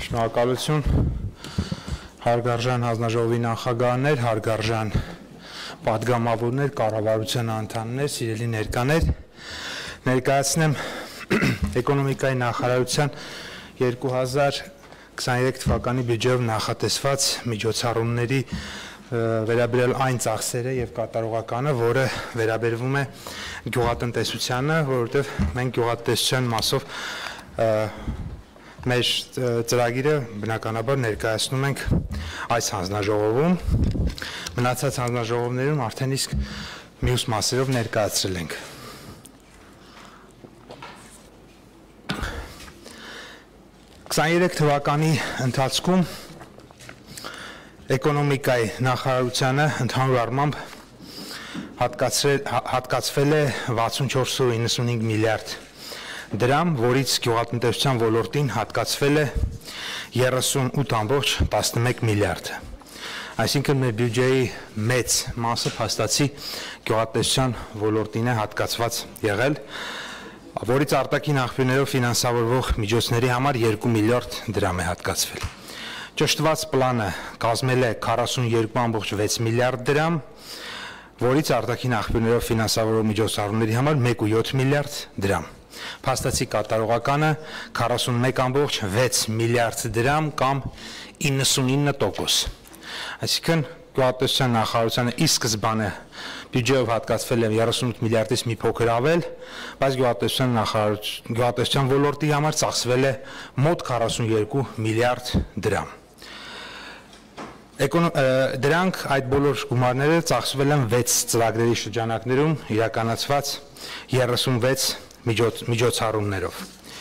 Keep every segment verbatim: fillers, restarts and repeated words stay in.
Շնորհակալություն, հարգարժան հանձնաժողովի նախագահներ, հարգարժան պատգամավորներ, կառավարության անդամներ, սիրելի ներկաներ, ներկայացնեմ էկոնոմիկայի նախարարության երկու հազար քսաներեք թվականի բյուջեով նախատեսված միջոցառումների վերաբերյալ այն ծախսերը եւ կատարողականը, որը վերաբերվում է գյուղատնտեսությանը, որովհետեւ մենք գյուղատնտեսության մասով մեր ծրագիրը բնականաբար ներկայացնում ենք այս հանձնաժողովում, մնացած հանձնաժողովներում արդեն իսկ մյուս մասերով ներկայացրել ենք։ քսաներեք թվականի ընթացքում էկոնոմիկայի նախարարությանը ընդհանուր առմամբ հատկացվել է վաթսունչորս կoma իննսունհինգ միլիարդ դրամ, որից գյուղատնտեսության ոլորտին հատկացվել է երեսունութ կoma տասնմեկ միլիարդ։ Այսինքն մեր բյուջեի մեծ մասը փաստացի գյուղատնտեսության ոլորտին է հատկացված եղել, որից արտաքին աղբյուրներով ֆինանսավորվող միջոցների համար երկու միլիարդ դրամ է հատկացվել։ Ճշտված պլանը կազմել է քառասունյոթ կoma վեց միլիարդ դրամ, որից արտաքին աղբյուրներով ֆինանսավորվող միջոցառումների համար մեկ կoma յոթ միլիարդ դրամ։ Փաստացի կատարողականը քառասունմեկ կoma վեց միլիարդ դրամ կամ իննսունինը տոկոս։ Այսինքն գյուղատնտեսության նախարարությանը ի սկզբանե բյուջեով հատկացվել է երեսունութ միլիարդից մի փոքր ավել, բայց գյուղատնտեսության նախարարության գյուղատնտեսության ոլորտի համար ծախսվել է մոտ քառասունյոթ միլիարդ դրամ։ Դրանք այդ բոլոր գումարները ծախսվել են վեց ծրագրերի շրջանակներում իրականացված երեսունվեց միջոցառումներով։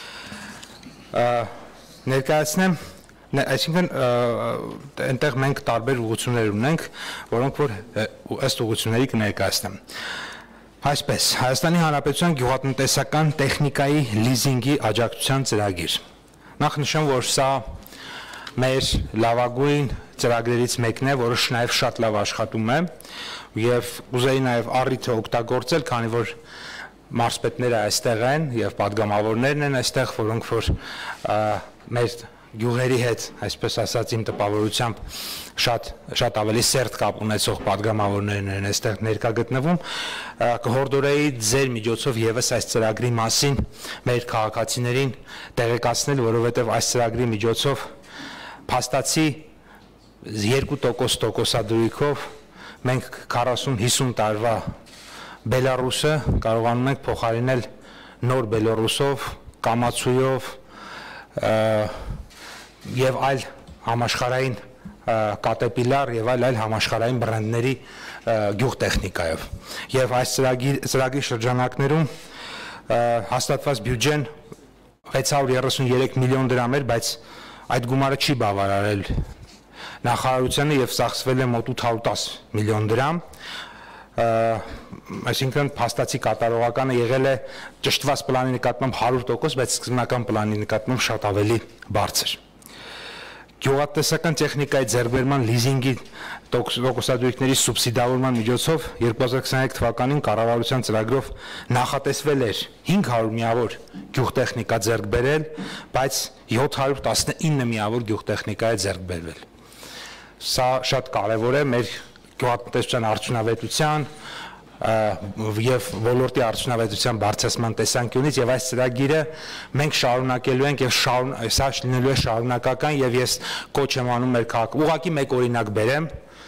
Ներկայացնեմ, այսինքն այնտեղ մենք տարբեր ուղղություններ ունենք, որոնք որ ըստ ուղղությունների կներկայացնեմ։ Այսպես, Հայաստանի Հանրապետության գյուղատնտեսական տեխնիկայի լիզինգի աջակցության ծրագիր։ Նախ նշեմ, որ սա մեր լավագույն ծրագրերից մեկն է, որը նաև շատ լավ աշխատում է եւ ուզեի նաև առիթը օգտագործել, քանի որ մարզպետները այստեղ են եւ պատգամավորներն են այստեղ, որոնք որ մեր գյուղերի հետ, այսպես ասած, իմ տպավորությամբ շատ շատ ավելի սերտ կապ ունեցող պատգամավորներն են այստեղ ներկա գտնվում, կհորդորեի ձեր միջոցով եւս այս ծրագրի մասին մեր քաղաքացիներին տեղեկացնել, որովհետեւ այս ծրագրի միջոցով փաստացի երկու տոկոս տոկոսադրույքով մենք քառասուն հիսուն տարվա Բելարուսը կարողանում ենք փոխարինել նոր Բելարուսով, կամացույով եւ այլ համաշխարհային կատեպիլար եւ այլ այլ համաշխարհային բրենդների գյուղտեխնիկայով։ Եվ այս ծրագրի ծրագրի շրջանակներում հաստատված բյուջեն վեց հարյուր երեսունյոթ միլիոն դրամ էր, բայց այդ գումարը չի բավարարել նախարարությանը եւ ծախսվել է մոտ ութ հարյուր տասը միլիոն դրամ։ Այսինքն փաստացի կատարողականը եղել է ճշտված պլանի նկատմամբ հարյուր տոկոս, բայց սկզբնական պլանի նկատմամբ շատ ավելի բարձր։ Գյուղատնտեսական տեխնիկայի ձեռքբերման լիզինգի տոկոսադրույքների սուբսիդավորման միջոցով երկու հազար քսաներեք թվականին կառավարության ծրագրով նախատեսվել էր հինգ հարյուր միավոր գյուղտեխնիկա ձեռք բերել, բայց յոթ հարյուր տասնինը միավոր գյուղտեխնիկա է ձեռք բերվել։ Սա շատ կարևոր է մեր գյուղատնտեսության արդյունավետության եւ ոլորտի արդյունավետության բարձրացման տեսանկյունից եւ այս ծրագիրը մենք շարունակելու ենք եւ սա լինելու է շարունակական եւ ես կոչ եմ անում մեր քաղաք։ Ուղղակի մեկ օրինակ բերեմ,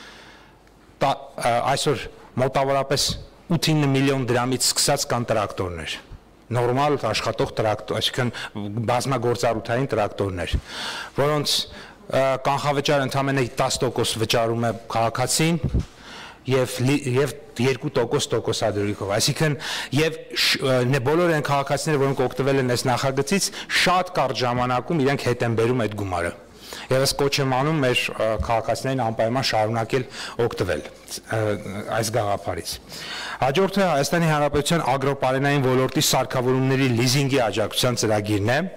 այսօր մոտավորապես ութ-ինը միլիոն դրամից սկսած կան տրակտորներ, նորմալ աշխատող տրակտոր, այսինքն բազմագործառութային տրակտորներ, որոնց կանխավճար ընդամենը տասը տոկոս վճարում է քաղաքացին եւ եւ երկու տոկոս տոկոսադրույքով, այսինքն եւ բոլոր այն քաղաքացիները, որոնք օգտվել են այս նախագծից, շատ կարճ ժամանակում իրենք հետ են բերում այդ գումարը։ Եվ ես կոչ եմ անում մեր քաղաքացիներին անպայման շարունակել օգտվել այս գաղափարից։ Հաջորդը Հայաստանի Հանրապետության ագրոպարենային ոլորտի սարքավորումների լիզինգի աջակցության ծրագիրն է։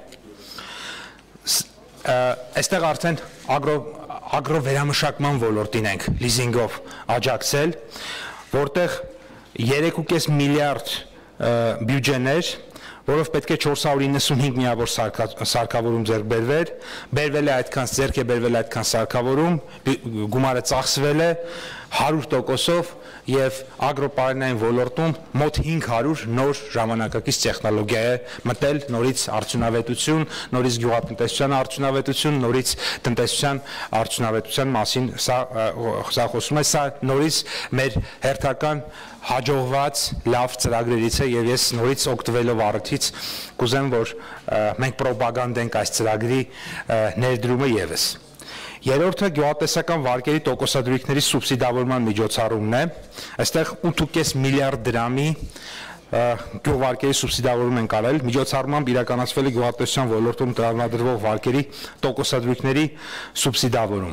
Այստեղ արդեն ագրո ագրովերամշակման ոլորտին ենք լիզինգով աջակցել, որտեղ երեք կoma պինգ միլիարդ բյուջեներ, որով պետք է չորս հարյուր իննսունհինգ միավոր սարքավորում ձեռք բերվեր, բերվել է այդքան ձեռք է բերվել այդքան սարքավորում, գումարը ծախսվել է հարյուր տոկոսով եւ ագրոպարենային ոլորտում մոտ հինգ հարյուր նոր ժամանակակից տեխնոլոգիա է մտել, նորից արդյունավետություն, նորից գյուղատնտեսության արդյունավետություն, նորից տնտեսության արդյունավետության մասին սա սա խոսում է, սա նորից մեր հերթական հաջողված լավ ծրագրերից է եւ ես նորից օգտվելով առիթից կուզեմ, որ մենք պրոպագանդենք այս ծրագրի ներդրումը եւս։ Երրորդը գյուղատնտեսական վարկերի տոկոսադրույքների սուբսիդավորման միջոցառումն է։ Այստեղ ութ կես միլիարդ դրամի գյուղվարկերի սուբսիդավորում են կարել, միջոցառմամբ իրականացվել է գյուղատնտեսության ոլորտում տրամադրվող վարկերի տոկոսադրույքների սուբսիդավորում։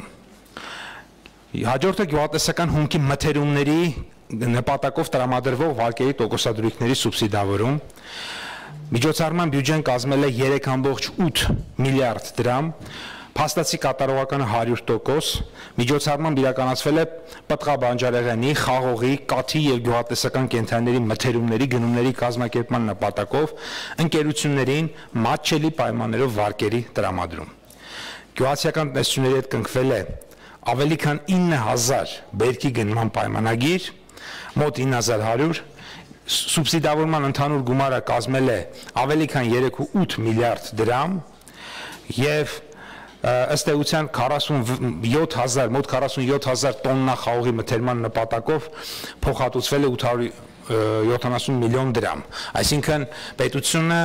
Հաջորդը գյուղատնտեսական հումքի մթերումների նպատակով տրամադրվող վարկերի տոկոսադրույքների սուբսիդավորում։ Միջոցառման բյուջեն կազմել է երեք կόμma ութ միլիարդ դրամ, փաստացի կատարողականը հարյուր տոկոս, միջոցառման իրականացվել է պտղաբանջարեղենի, խաղողի, կաթի եւ գյուղատնտեսական կենդանիների մթերումների գնումների կազմակերպման նպատակով ընկերություններին մատչելի պայմաններով վարկերի տրամադրում։ Գյուղացիական տնտեսությունների հետ կնքվել է ավելի քան ինը հազար բերքի գնման պայմանագիր, մոտ ինը հազար հարյուր, սուբսիդավորման ընդհանուր գումարը կազմել է ավելի քան երեք կόμma ութ միլիարդ դրամ եւ ըստ էության քառասունյոթ հազար, մոտ քառասունյոթ հազար տոննա խաղողի մթերման նպատակով փոխհատուցվել է ութ հարյուր յոթանասուն միլիոն դրամ, այսինքն պետությունը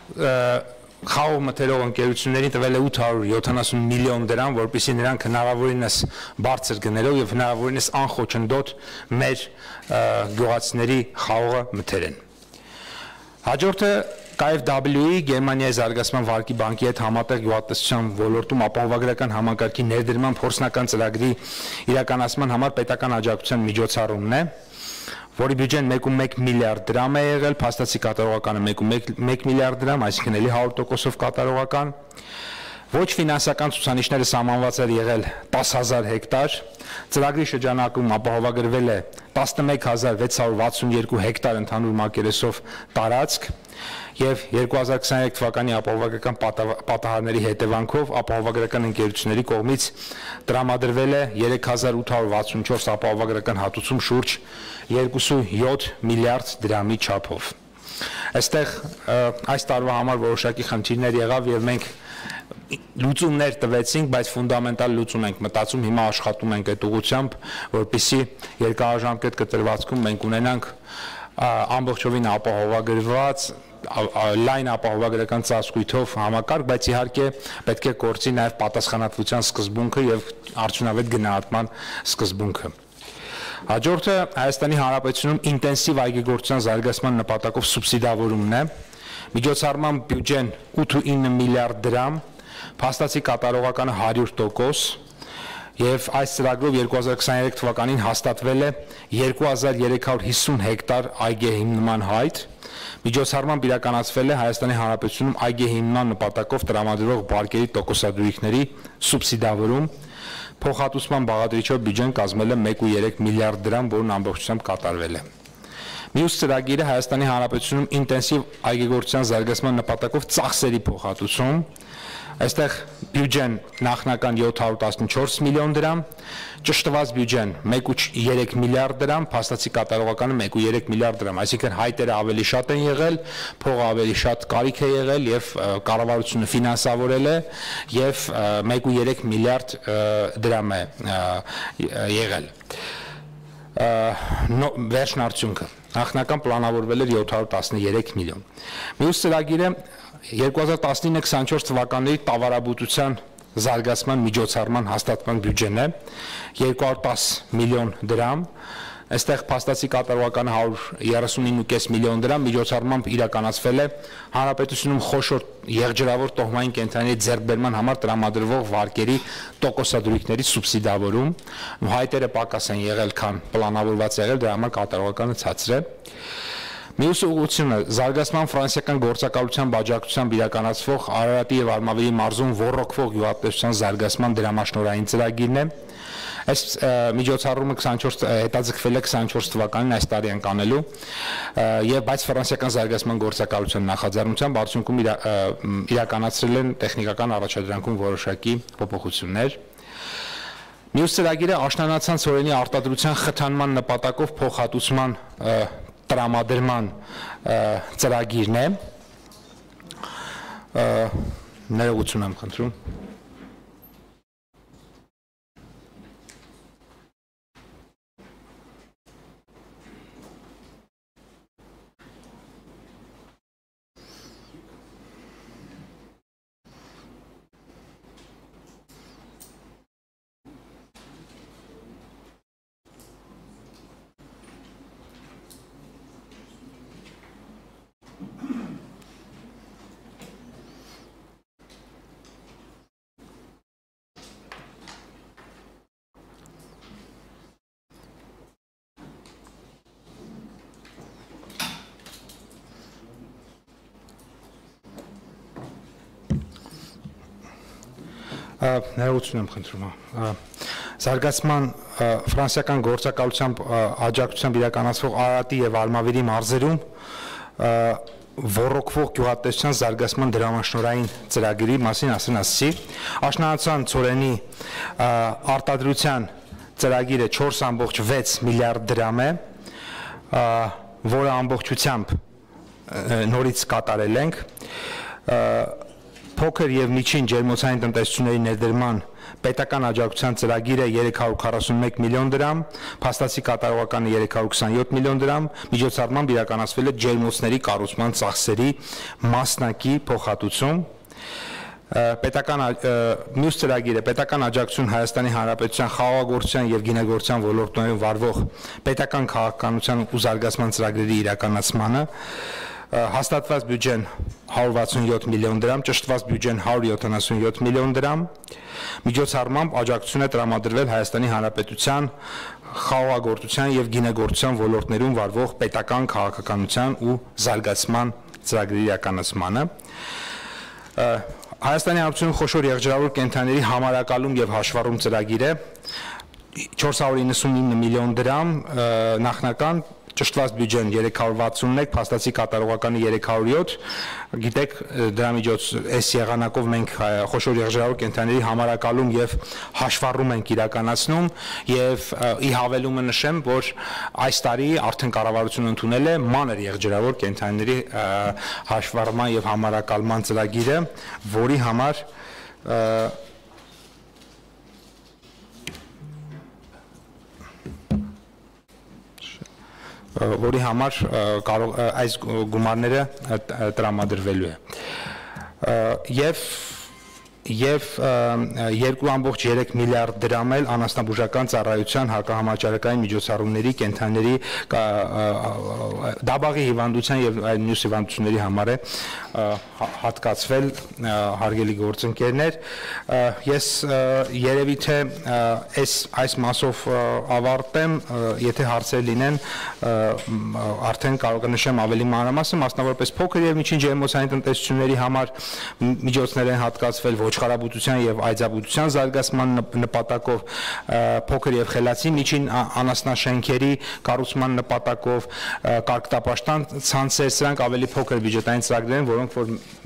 խաղող մթերող ընկերություններին տվել է ութ հարյուր յոթանասուն միլիոն դրամ, որպեսզի նրանք հնարավորինս բարձր գներով եւ հնարավորինս անխոչնդոտ մեր գյուղացիների խաղողը մթերեն։ Հաջորդը K F W-ի Գերմանիայի զարգացման վարկի բանկի հետ համատեղ գյուղատնտեսության ոլորտում ապահովագրական համակարգի ներդրման փորձնական ծրագրի իրականացման համար պետական աջակցության միջոցառումն է, որի բյուջեն մեկ կόμma մեկ միլիարդ դրամ է եղել, փաստացի կատարողականը մեկ կόμma մեկ միլիարդ դրամ, այսինքն էլի հարյուր տոկոսով կատարողական։ Ոչ ֆինանսական ցուցանիշները սահմանված էր եղել տասը հազար հեկտար, ծրագրի շրջանակում ապահովագրվել է տասնմեկ հազար վեց հարյուր վաթսունյոթ հեկտար ընդհանուր մակերեսով տարածք եւ երկու հազար քսաներեք թվականի ապահովագրական պատահարների հետևանքով ապահովագրական ընկերությունների կողմից տրամադրվել է երեք հազար ութ հարյուր վաթսունչորս ապահովագրական հատուցում շուրջ երկու կόμma յոթ միլիարդ դրամի չափով։ Այստեղ այս տարվա համար որոշակի խնդիրներ եղավ եւ մենք լուծումներ տվեցինք, բայց ֆունդամենտալ լուծում ենք մտածում, հիմա աշխատում ենք այդ ուղղությամբ, որպեսզի երկարաժամկետ կտրվածքում մենք ունենանք ամբողջովին ապահովագրված լայն ապահովագրական ծածկույթով համակարգ, բայց իհարկե պետք է կորցի նաև պատասխանատվության սկզբունքը եւ արդյունավետ գնահատման սկզբունքը։ Հաջորդը Հայաստանի Հանրապետությունում ինտենսիվ այգեգործության զարգացման նպատակով սուբսիդավորումն է։ Միջոցառման բյուջեն ութ կόμma ինը միլիարդ դրամ, փաստացի կատարողականը հարյուր տոկոս եւ այս ծրագրով երկու հազար քսաներեք թվականին հաստատվել է երկու հազար երեք հարյուր հիսուն հեկտար այգե հիմնման հայտ։ Միջոցառմամբ իրականացվել է Հայաստանի Հանրապետությունում այգե հիմնման նպատակով տրամադրվող վարկերի տոկոսադրույքների սուբսիդավորում, փոխհատուցման բաղադրիչով բյուջեն կազմել է մեկ կόμma երեք միլիարդ դրամ, որն ամբողջությամբ կատարվել է։ Մյուս ծրագիրը Հայաստանի Հանրապետությունում ինտենսիվ այգեգործության զարգացման նպատակով ծախսերի փոխհատուցում, այստեղ բյուջեն նախնական յոթ հարյուր տասնչորս միլիոն դրամ, ճշտված բյուջեն մեկ կόμma երեք միլիարդ դրամ, փաստացի կատարողականը մեկ կόμma երեք միլիարդ դրամ, այսինքն հայտերը ավելի շատ են եղել, փողը ավելի շատ կարիք է եղել եւ կառավարությունը ֆինանսավորել է եւ մեկ կόμma երեք միլիարդ դրամ է եղել։ Վերջնարդյունքը նախնական պլանավորվել էր յոթ հարյուր տասներեք միլիոն։ Մյուս ծրագիրը երկու հազար տասնինը քսաներեք թվականների տավարաբուծության զարգացման միջոցառման հաստատման բյուջեն է երկու հարյուր տասը միլիոն դրամ, այստեղ փաստացի կատարողականը հարյուր երեսունինը կես միլիոն դրամ, միջոցառմամբ իրականացվել է հանրապետությունում խոշոր եղջերավոր տոհմային կենդանիների ձեռքբերման համար տրամադրվող վարկերի տոկոսադրույքների սուբսիդավորում, հայտերը պակաս են եղել, քան պլանավորված եղել, դրա համար կատարողականը ցածր է։ Մյուս ուղղությունը զարգացման ֆրանսիական գործակալության աջակցությամբ իրականացվող Արարատի եւ Արմավիրի մարզում ոռոգվող գյուղատնտեսության զարգացման դրամաշնորհային ծրագիրն է։ Այս միջոցառումը twenty-four հետաձգվել է twenty-four թվականին այս տարի ենք անելու եւ բայց ֆրանսիական զարգացման գործակալության նախաձեռնությամբ արդյունքում իրականացրել են տեխնիկական առաջադրանքում որոշակի փոփոխություններ։ Մյուս ծրագիրը աշնանացան ցորենի արտադրության խթանման նպատակով փոխհատուցման տրամադրման ծրագիրն է։ Ներողություն եմ խնդրում։ Ներողություն եմ խնդրում։ Զարգացման ֆրանսիական գործակալությամբ աջակցությամբ իրականացվող Արարատի եւ Արմավիրի մարզերում ռոռոկվող գյուղատնտեսության զարգացման դրամաշնորհային ծրագրի մասին ասեն ասի։ Աշնանացան ցորենի արտադրության ծրագիրը four point six միլիարդ դրամ է, որը ամբողջությամբ նորից կատարել ենք։ Փոքր եւ միջին ջերմոցային տնտեսությունների ներդրման պետական աջակցության ծրագիրը three hundred forty-one միլիոն դրամ, փաստացի կատարողականը three hundred twenty-seven միլիոն դրամ, միջոցառմամբ իրականացվել է ջերմոցների կառուցման ծախսերի մասնակի փոխհատուցում։ Պետական մյուս ծրագիրը պետական աջակցություն Հայաստանի Հանրապետության խաղաղագործության եւ գինեգործության ոլորտներում վարվող պետական քաղաքականության ու զարգացման ծրագրերի իրականացմանը հաստատված բյուջեն one hundred sixty-seven միլիոն դրամ, ճշտված բյուջեն one hundred seventy-seven միլիոն դրամ, միջոցառմամբ աջակցություն է տրամադրվել Հայաստանի Հանրապետության խաղաղագործության եւ գինեգործության ոլորտներում վարվող պետական քաղաքականության ու զարգացման ծրագրերի իրականացմանը։ Հայաստանի Հանրապետության խոշոր եղջերավոր կենդանիների համարակալում եւ հաշվառում ծրագիրը four hundred ninety-nine միլիոն դրամ, նախնական ճշտված բյուջեն three hundred sixty-one, փաստացի կատարողականը three hundred seven, գիտեք դրա միջոց այս եղանակով մենք խոշոր եղջերավոր կենդանիների համարակալում եւ հաշվառում ենք իրականացնում եւ ի հավելումը նշեմ, որ այս տարի արդեն կառավարությունը ընդունել է մանր եղջերավոր կենդանիների հաշվառման եւ համարակալման ծրագիրը, որի համար որի համար կարող այս գումարները տրամադրվելու է եւ եւ two point three միլիարդ դրամ էլ անասնաբուժական ծառայության հակահամաճարակային միջոցառումների կենդանիների դաբաղի հիվանդության եւ այլ մյուս հիվանդությունների համար է հատկացվել հարգելի գործընկերներ։ Ես երևի թե այս այս մասով ավարտեմ, եթե հարցեր լինեն արդեն կարող եմ նշեմ ավելի մանրամասն, մասնավորապես փոքր եւ միջին ջերմոցային տնտեսությունների համար միջոցներ են հատկացվել ոչխարաբուծության եւ այծաբուծության զարգացման նպատակով, փոքր եւ խելացի միջին անասնաշենքերի կառուցման նպատակով, կարգտապաշտան ցանցեր, սրանք ավելի փոքր բյուջետային ծրագրեր են, որոնք որ